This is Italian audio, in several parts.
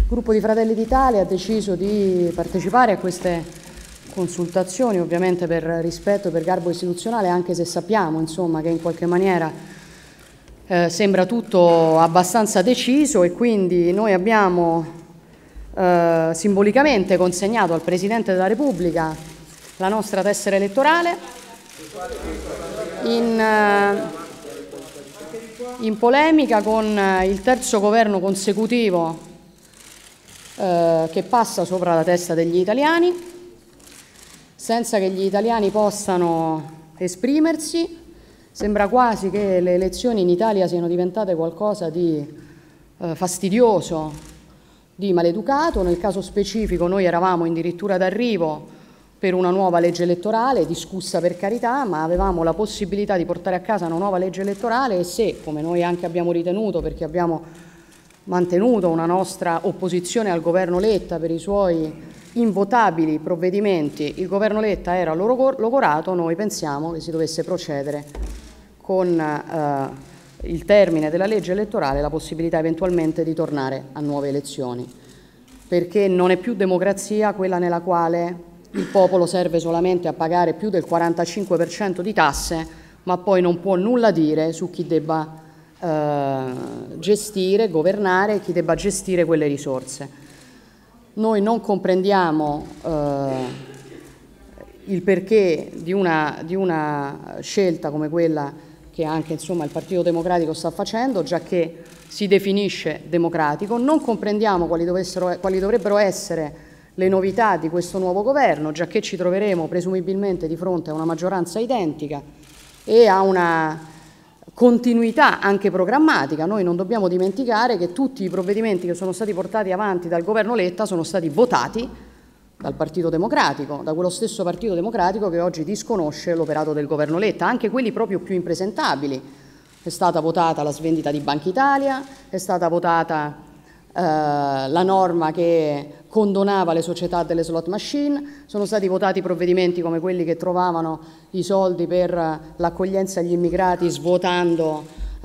gruppo di Fratelli d'Italia ha deciso di partecipare a queste consultazioni, ovviamente per rispetto e per garbo istituzionale, anche se sappiamo, insomma, che in qualche maniera sembra tutto abbastanza deciso, e quindi noi abbiamo simbolicamente consegnato al Presidente della Repubblica la nostra tessera elettorale in polemica con il terzo governo consecutivo che passa sopra la testa degli italiani, senza che gli italiani possano esprimersi. Sembra quasi che le elezioni in Italia siano diventate qualcosa di fastidioso, di maleducato. Nel caso specifico noi eravamo addirittura d'arrivo per una nuova legge elettorale, discussa per carità, ma avevamo la possibilità di portare a casa una nuova legge elettorale, e se, come noi anche abbiamo ritenuto, perché abbiamo mantenuto una nostra opposizione al governo Letta per i suoi invotabili provvedimenti, il governo Letta era logorato, noi pensiamo che si dovesse procedere con il termine della legge elettorale, la possibilità eventualmente di tornare a nuove elezioni, perché non è più democrazia quella nella quale il popolo serve solamente a pagare più del 45% di tasse, ma poi non può nulla dire su chi debba gestire, governare, chi debba gestire quelle risorse. Noi non comprendiamo il perché di una scelta come quella che anche, insomma, il Partito Democratico sta facendo, già che si definisce democratico. Non comprendiamo quali dovrebbero essere le novità di questo nuovo governo, già che ci troveremo presumibilmente di fronte a una maggioranza identica e a una continuità anche programmatica. Noi non dobbiamo dimenticare che tutti i provvedimenti che sono stati portati avanti dal governo Letta sono stati votati dal Partito Democratico, da quello stesso Partito Democratico che oggi disconosce l'operato del governo Letta, anche quelli proprio più impresentabili. È stata votata la svendita di Banca Italia, è stata votata la norma che condonava le società delle slot machine, sono stati votati provvedimenti come quelli che trovavano i soldi per l'accoglienza agli immigrati svuotando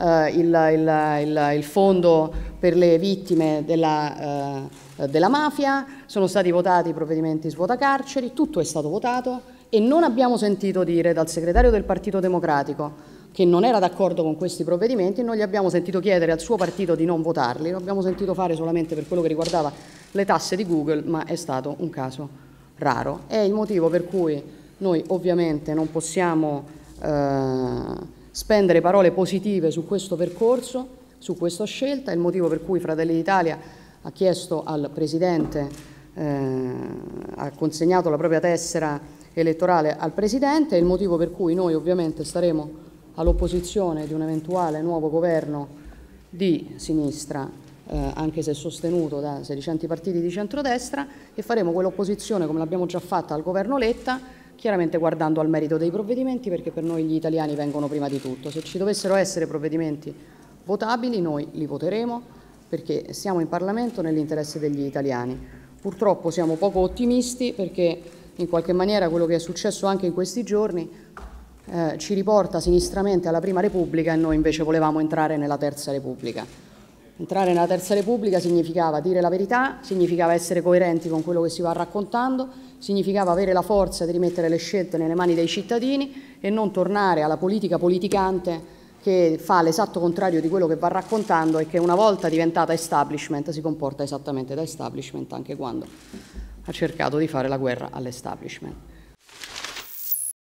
il fondo per le vittime della mafia, sono stati votati provvedimenti svuotacarceri, tutto è stato votato, e non abbiamo sentito dire dal segretario del Partito Democratico che non era d'accordo con questi provvedimenti, non gli abbiamo sentito chiedere al suo partito di non votarli, lo abbiamo sentito fare solamente per quello che riguardava le tasse di Google, ma è stato un caso raro. È il motivo per cui noi ovviamente non possiamo spendere parole positive su questo percorso, su questa scelta. È il motivo per cui Fratelli d'Italia ha chiesto al Presidente, ha consegnato la propria tessera elettorale al Presidente, è il motivo per cui noi ovviamente staremo all'opposizione di un eventuale nuovo governo di sinistra, anche se sostenuto da sedicenti partiti di centrodestra, e faremo quell'opposizione come l'abbiamo già fatta al governo Letta, chiaramente guardando al merito dei provvedimenti, perché per noi gli italiani vengono prima di tutto. Se ci dovessero essere provvedimenti votabili noi li voteremo, perché siamo in Parlamento nell'interesse degli italiani. Purtroppo siamo poco ottimisti, perché in qualche maniera quello che è successo anche in questi giorni ci riporta sinistramente alla Prima Repubblica, e noi invece volevamo entrare nella Terza Repubblica. Entrare nella Terza Repubblica significava dire la verità, significava essere coerenti con quello che si va raccontando, significava avere la forza di rimettere le scelte nelle mani dei cittadini e non tornare alla politica politicante che fa l'esatto contrario di quello che va raccontando e che una volta diventata establishment si comporta esattamente da establishment anche quando ha cercato di fare la guerra all'establishment.